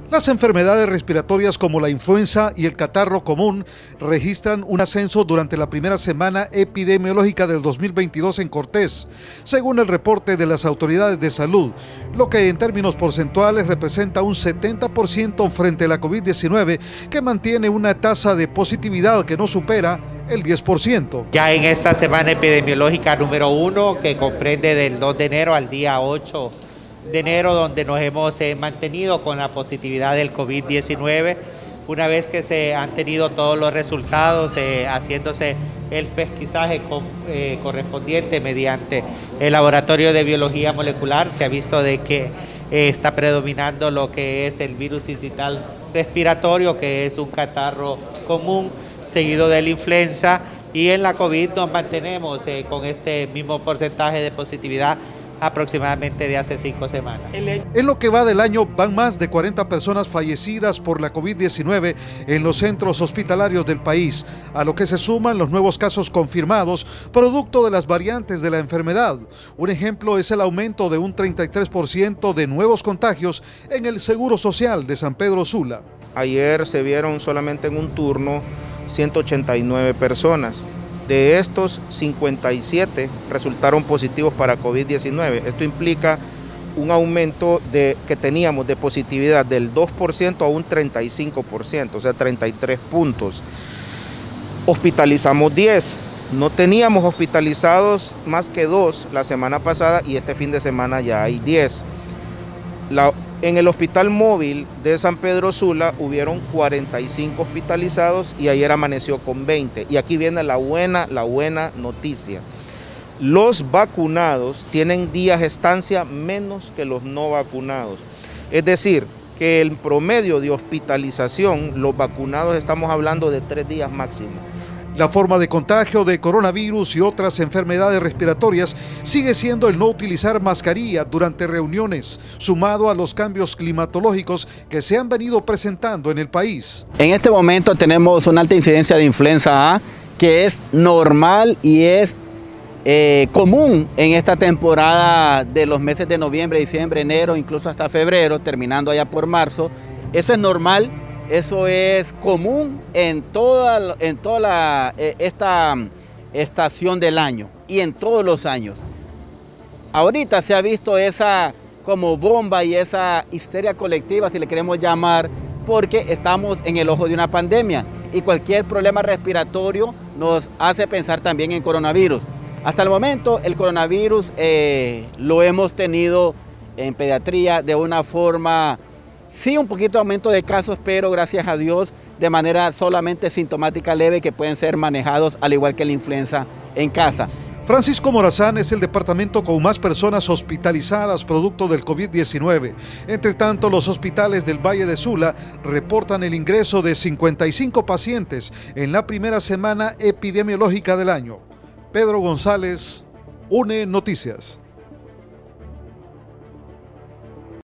Las enfermedades respiratorias como la influenza y el catarro común registran un ascenso durante la primera semana epidemiológica del 2022 en Cortés, según el reporte de las autoridades de salud, lo que en términos porcentuales representa un 70% frente a la COVID-19, que mantiene una tasa de positividad que no supera el 10%. Ya en esta semana epidemiológica número 1, que comprende del 2 de enero al día 8 de enero, donde nos hemos mantenido con la positividad del COVID-19, una vez que se han tenido todos los resultados, haciéndose el pesquisaje correspondiente mediante el laboratorio de biología molecular, se ha visto de que está predominando lo que es el virus incital respiratorio, que es un catarro común, seguido de la influenza, y en la COVID nos mantenemos con este mismo porcentaje de positividad aproximadamente de hace 5 semanas. En lo que va del año van más de 40 personas fallecidas por la COVID-19 en los centros hospitalarios del país, a lo que se suman los nuevos casos confirmados producto de las variantes de la enfermedad. Un ejemplo es el aumento de un 33% de nuevos contagios en el Seguro Social de San Pedro Sula. Ayer se vieron solamente en un turno 189 personas. De estos, 57 resultaron positivos para COVID-19. Esto implica un aumento que teníamos de positividad del 2% a un 35%, o sea, 33 puntos. Hospitalizamos 10. No teníamos hospitalizados más que 2 la semana pasada y este fin de semana ya hay 10. En el hospital móvil de San Pedro Sula hubieron 45 hospitalizados y ayer amaneció con 20. Y aquí viene la buena noticia. Los vacunados tienen días de estancia menos que los no vacunados. Es decir, que el promedio de hospitalización, los vacunados estamos hablando de 3 días máximo. La forma de contagio de coronavirus y otras enfermedades respiratorias sigue siendo el no utilizar mascarilla durante reuniones, sumado a los cambios climatológicos que se han venido presentando en el país. En este momento tenemos una alta incidencia de influenza A, que es normal y es común en esta temporada de los meses de noviembre, diciembre, enero, incluso hasta febrero, terminando allá por marzo. Eso es normal. Eso es común en toda esta estación del año y en todos los años. Ahorita se ha visto esa como bomba y esa histeria colectiva, si le queremos llamar, porque estamos en el ojo de una pandemia y cualquier problema respiratorio nos hace pensar también en coronavirus. Hasta el momento el coronavirus lo hemos tenido en pediatría de una forma... Sí, un poquito de aumento de casos, pero gracias a Dios de manera solamente sintomática leve, que pueden ser manejados al igual que la influenza en casa. Francisco Morazán es el departamento con más personas hospitalizadas producto del COVID-19. Entre tanto, los hospitales del Valle de Sula reportan el ingreso de 55 pacientes en la primera semana epidemiológica del año. Pedro González, UNE Noticias.